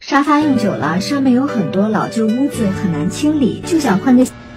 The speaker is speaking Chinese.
沙发用久了，上面有很多老旧污渍，很难清理，就想换个。